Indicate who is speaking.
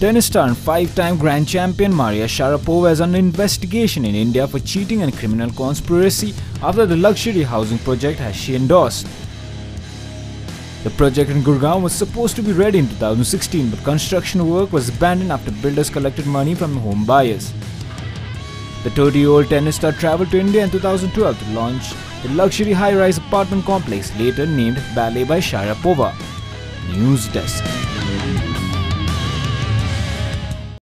Speaker 1: Tennis star and five-time grand champion Maria Sharapova is under investigation in India for cheating and criminal conspiracy after the luxury housing project she endorsed. The project in Gurgaon was supposed to be ready in 2016, but construction work was abandoned after builders collected money from home buyers. The 30-year-old tennis star travelled to India in 2012 to launch the luxury high-rise apartment complex later named Ballet by Sharapova. News Desk.